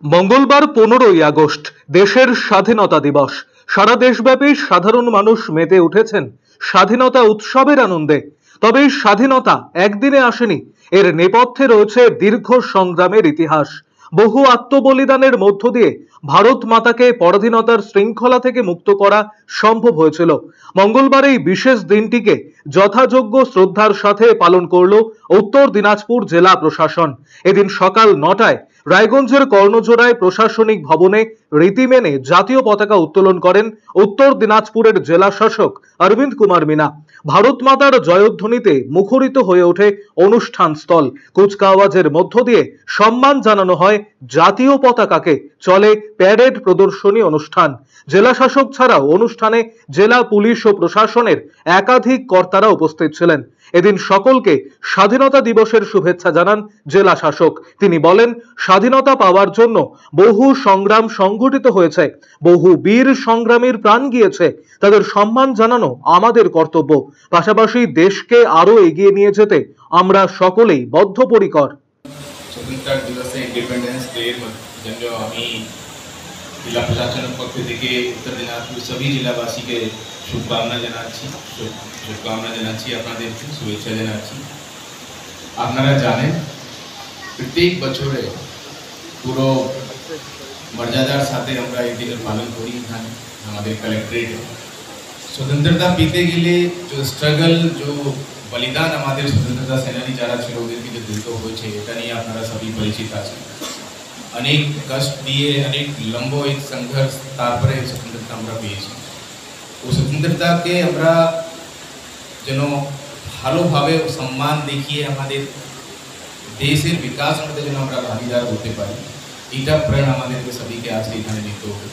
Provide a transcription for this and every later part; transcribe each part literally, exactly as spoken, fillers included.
মঙ্গলবার পনেরোই আগস্ট দেশের স্বাধীনতা দিবস। সারা দেশব্যাপী সাধারণ মানুষ মেতে উঠেছেন স্বাধীনতা উৎসবের আনন্দে। তবে এই স্বাধীনতা একদিনে আসেনি, এর নেপথ্যে রয়েছে দীর্ঘ সংগ্রামের ইতিহাস। বহু আত্মবলিদানের মধ্য দিয়ে ভারত মাতাকে পরাধীনতার শৃঙ্খলা থেকে মুক্ত করা সম্ভব হয়েছিল। মঙ্গলবার এই বিশেষ দিনটিকে যথাযোগ্য শ্রদ্ধার সাথে পালন করল উত্তর দিনাজপুর জেলা প্রশাসন। এদিন সকাল নটায় রায়গঞ্জের কর্ণজোড়ায় প্রশাসনিক ভবনে রীতি মেনে জাতীয় পতাকা উত্তোলন করেন উত্তর দিনাজপুরের জেলা শাসক অরবিন্দ কুমার মিনা। ভারত মাতার জয়ধ্বনিতে মুখরিত হয়ে ওঠে অনুষ্ঠান স্থল। কুচকাওয়াজের মধ্য দিয়ে সম্মান জানানো হয় জাতীয় পতাকাকে, চলে প্যারেড প্রদর্শনী অনুষ্ঠান। জেলা শাসক ছাড়াও অনুষ্ঠানে জেলা পুলিশ ও প্রশাসনের একাধিক কর্তারা উপস্থিত ছিলেন। এদিন সকলকে স্বাধীনতা দিবসের শুভেচ্ছা জানান জেলা শাসক। তিনি বলেন, স্বাধীনতা পাওয়ার জন্য বহু সংগ্রাম সংঘটিত হয়েছে, বহু বীর সংগ্রামীর প্রাণ গিয়েছে, তাদের সম্মান জানানো আমাদের কর্তব্য। পাশাপাশি দেশকে আরো এগিয়ে নিয়ে যেতে আমরা সকলেই বদ্ধপরিকর। স্বাধীনতা দিবসে ইন্ডিপেন্ডেন্স ডের জন্য আমি জেলা প্রশাসনের পক্ষ থেকে উত্তর দিনাজপুর সবই জেলাবাসীকে শুভকামনা জানাচ্ছি শুভকামনা জানাচ্ছি আপনাদেরকে শুভেচ্ছা জানাচ্ছি। আপনারা জানেন, প্রত্যেক বছরে পুরো মর্যাদার সাথে আমরা এই দিনের পালন করি। এখানে আমাদের কালেক্টরেটে স্বতন্ত্রতা পেতে গেলে যে স্ট্রাগল, যে বলিদান আমাদের স্বতন্ত্রতা সেনানী যারা ছিল ওদেরকে যে দিতে হয়েছে, এটা নিয়ে আপনারা সবই পরিচিত আছেন। অনেক কষ্ট দিয়ে, অনেক লম্ব এক সংঘর্ষ, তারপরে স্বতন্ত্রতা আমরা পেয়েছি। ও স্বতন্ত্রতাকে আমরা যেন ভালোভাবে সম্মান দেখিয়ে আমাদের দেশের বিকাশ মধ্যে যেন আমরা ভাগিদার হতে পারি, এটা প্রেরণা আমাদেরকে সবাইকে আজকে এখানে নিতে হবে।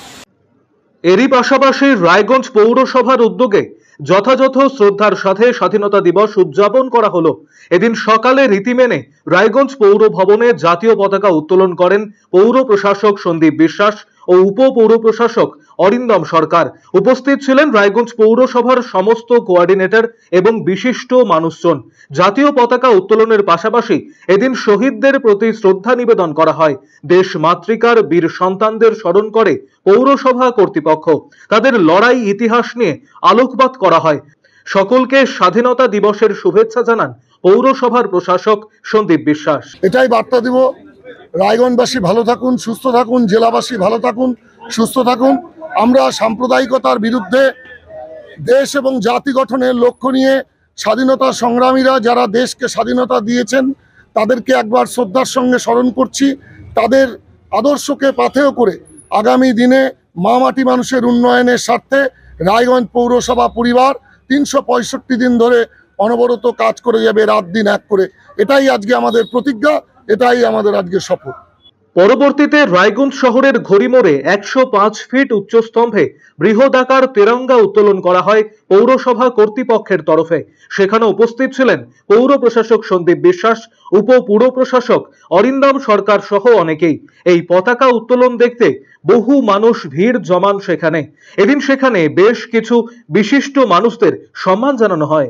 এরই পাশাপাশি রায়গঞ্জ পৌরসভার উদ্যোগে যথাযথ শ্রদ্ধার সাথে স্বাধীনতা দিবস উদযাপন করা হলো। এদিন সকালে রীতি মেনে রায়গঞ্জ পৌর ভবনে জাতীয় পতাকা উত্তোলন করেন পৌর প্রশাসক সন্দীপ বিশ্বাস ও উপ পৌর প্রশাসক অরিন্দম সরকার। উপস্থিত ছিলেন রায়গঞ্জ পৌরসভার সমস্ত কোঅর্ডিনেটর এবং বিশিষ্ট মানুষজন। জাতীয় পতাকা উত্তোলনের পাশাপাশি এদিন শহীদদের প্রতি শ্রদ্ধা নিবেদন করা হয়। দেশ মাতৃকার বীর সন্তানদের স্মরণ করে পৌরসভা কর্তৃপক্ষ। তাদের লড়াই ইতিহাস নিয়ে আলোকপাত করা হয়। সকলকে স্বাধীনতা দিবসের শুভেচ্ছা জানান পৌরসভার প্রশাসক সন্দীপ বিশ্বাস। এটাই বার্তা দিব, রায়গঞ্জবাসী ভালো থাকুন, সুস্থ থাকুন, জেলাবাসী ভালো থাকুন, সুস্থ থাকুন। আমরা সাম্প্রদায়িকতার বিরুদ্ধে দেশ এবং জাতি গঠনের লক্ষ্য নিয়ে স্বাধীনতা সংগ্রামীরা যারা দেশকে স্বাধীনতা দিয়েছেন তাদেরকে একবার শ্রদ্ধার সঙ্গে স্মরণ করছি। তাদের আদর্শকে পাথেয় করে আগামী দিনে মা মাটি মানুষের উন্নয়নের স্বার্থে রায়গঞ্জ পৌরসভা পরিবার তিনশো পঁয়ষট্টি দিন ধরে অনবরত কাজ করে যাবে, রাত দিন এক করে। এটাই আজকে আমাদের প্রতিজ্ঞা, এটাই আমাদের আজকে শপথ। পরবর্তীতে রায়গঞ্জ শহরের ঘড়িমোড়ে একশো পাঁচ ফিট উচ্চস্তম্ভে বৃহদাকার তেরঙ্গা উত্তোলন করা হয় পৌরসভা কর্তৃপক্ষের তরফে। সেখানে উপস্থিত ছিলেন পৌর প্রশাসক সন্দীপ বিশ্বাস, উপ পুর প্রশাসক অরিন্দম সরকার সহ অনেকেই। এই পতাকা উত্তোলন দেখতে বহু মানুষ ভিড় জমান সেখানে। এদিন সেখানে বেশ কিছু বিশিষ্ট মানুষদের সম্মান জানানো হয়।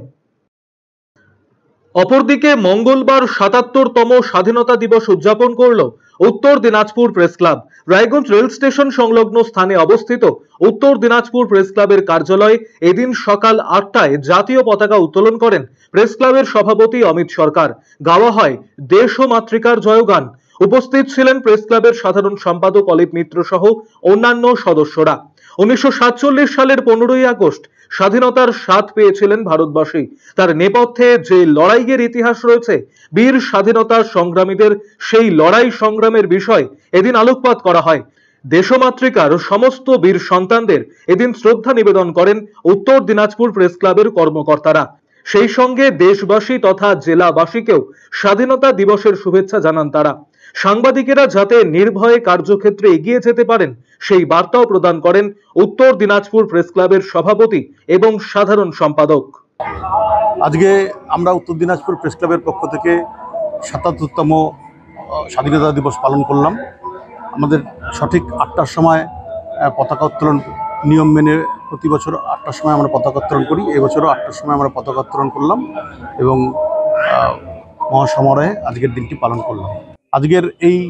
অপরদিকে মঙ্গলবার সাতাত্তরতম স্বাধীনতা দিবস উদযাপন করল Uttar Dinajpur press club. Raiganj rail station সংলগ্ন স্থানে অবস্থিত উত্তর দিনাজপুর প্রেস ক্লাবের কার্যালয়ে এদিন সকাল আটটায় জাতীয় পতাকা উত্তোলন করেন প্রেস ক্লাবের সভাপতি অমিত সরকার। গাওয়া হয় দেশ ও মাতৃকার জয়গান। উপস্থিত ছিলেন প্রেস ক্লাবের সাধারণ সম্পাদক অলিপ মিত্র সহ অন্যান্য সদস্যরা। উনিশশো সাতচল্লিশ সালের পনেরোই আগস্ট স্বাধীনতার স্বাদ পেয়েছিলেন ভারতবাসী। তার নেপথ্যে যে লড়াইয়ের ইতিহাস রয়েছে, বীর স্বাধীনতা সংগ্রামীদের সেই লড়াই সংগ্রামের বিষয় এদিন আলোকপাত করা হয়। দেশমাতৃকার সমস্ত বীর সন্তানদের এদিন শ্রদ্ধা নিবেদন করেন উত্তর দিনাজপুর প্রেস ক্লাবের কর্মকর্তারা। সেই সঙ্গে দেশবাসী তথা জেলাবাসীকেও স্বাধীনতা দিবসের শুভেচ্ছা জানান তারা। সাংবাদিকেরা যাতে নির্ভয়ে কার্যক্ষেত্রে এগিয়ে যেতে পারেন সেই বার্তাও প্রদান করেন উত্তর দিনাজপুর প্রেস ক্লাবের সভাপতি এবং সাধারণ সম্পাদক। আজকে আমরা উত্তর দিনাজপুর প্রেস ক্লাবের পক্ষ থেকে সাতাত্তরতম স্বাধীনতা দিবস পালন করলাম। আমাদের সঠিক আটটার সময় পতাকা উত্তোলন নিয়ম মেনে প্রতি বছর আটটার সময় আমরা পতাকা উত্তোলন করি। এবছরও আটটার সময় আমরা পতাকা উত্তোলন করলাম এবং মহাসমারোহে আজকের দিনটি পালন করলাম। আজকের এই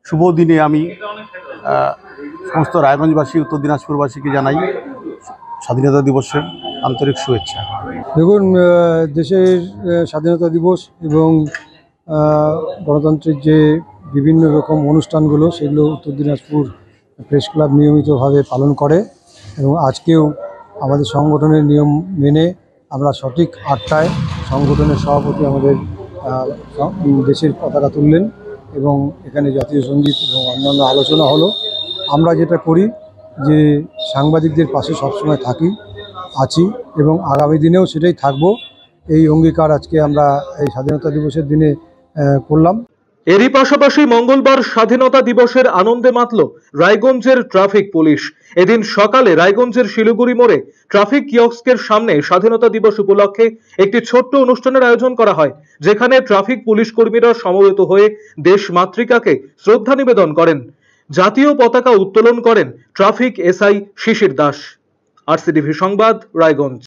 শুভ দিনে আমি আহ, সমস্ত রায়গঞ্জবাসী উত্তর দিনাজপুরবাসীকে জানাই স্বাধীনতা দিবসের আন্তরিক শুভেচ্ছা। দেখুন, আহ, দেশের আহ, স্বাধীনতা দিবস এবং আহ, গণতন্ত্রের যে বিভিন্ন রকম অনুষ্ঠানগুলো সেগুলো উত্তর দিনাজপুর প্রেস ক্লাব নিয়মিতভাবে পালন করে এবং আজকেও আমাদের সংগঠনের নিয়ম মেনে আমরা সঠিক আটটায় সংগঠনের সভাপতি আমাদের আহ, স- দেশের পতাকা তুললেন এবং এখানে জাতীয় সঙ্গীত এবং অন্যান্য আলোচনা হলো। আমরা যেটা করি যে সাংবাদিকদের পাশে সবসময় থাকি, আছি এবং আগামী দিনেও সেটাই থাকবো। এই অঙ্গীকার আজকে আমরা এই স্বাধীনতা দিবসের দিনে আহ, করলাম। এরই পাশাপাশি মঙ্গলবার স্বাধীনতা দিবসের আনন্দে মাতল রায়গঞ্জের ট্রাফিক পুলিশ। এদিন সকালে রায়গঞ্জের শিলিগুড়ি মোড়ে ট্রাফিক কিয়স্কের সামনে স্বাধীনতা দিবস উপলক্ষে একটি ছোট্ট অনুষ্ঠানের আয়োজন করা হয়, যেখানে ট্রাফিক পুলিশ কর্মীরা সমবেত হয়ে দেশ মাতৃকাকে শ্রদ্ধা নিবেদন করেন। জাতীয় পতাকা উত্তোলন করেন traffic SI Shishir Das. RCTV সংবাদ, রায়গঞ্জ।